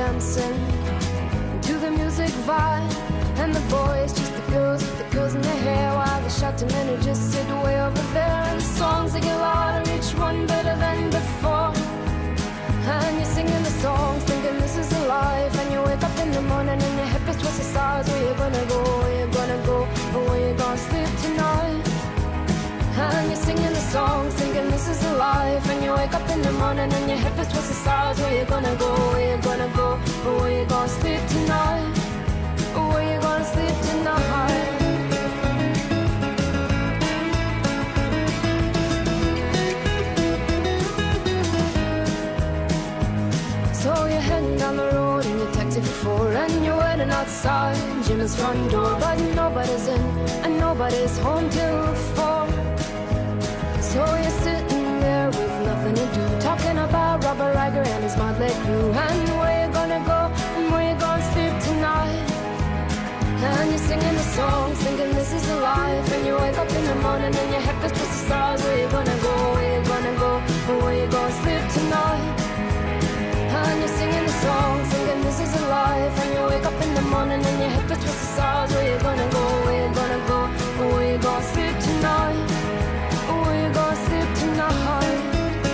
dancing to the music vibe. And the boys, just the girls with the curls in their hair, while the shouting men who just sit way over there. And the songs they get louder, each one better than before. And you're singing the songs, thinking this is a life. And you wake up in the morning and your hip is twisted sides. Where you gonna go, where you gonna go, or where you gonna sleep tonight? And you're singing the songs, thinking this is a life. And you wake up in the morning and your hip is twisted sides. Where you gonna go, where you gonna go, or where you gonna sleep tonight? Or where you gonna sleep tonight? So you're heading down the road in your taxi for 4, and you're waiting outside Jim's front door, but nobody's in and nobody's home till 4. So you're sitting there with nothing to do, talking about Robert Riger and his motley crew, and where you gonna go and where you gonna sleep tonight. And you're singing the songs, thinking this is a life. And you wake up in the morning and your head feels twisted stars. Where you gonna go, where you gonna go, or where you gonna sleep tonight? And you're singing the songs, thinking this is a life. And you wake up in the morning and your head feels twisted stars. Where you gonna go, where you gonna go, or where you gonna sleep tonight? Or where you gonna sleep tonight?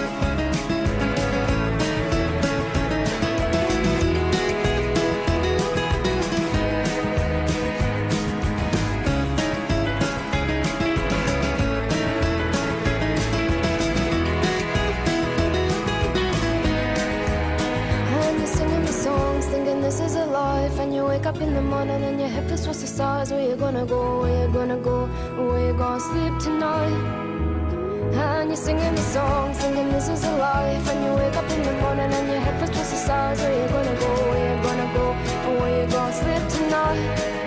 This is a life, and you wake up in the morning and your hip is what's the stars. Where you gonna go, where you gonna go, where you gonna sleep tonight? And you're singing the song, thinking this is a life. And you wake up in the morning and your hip is what's the stars. Where you gonna go, where you gonna go, where you gonna sleep tonight?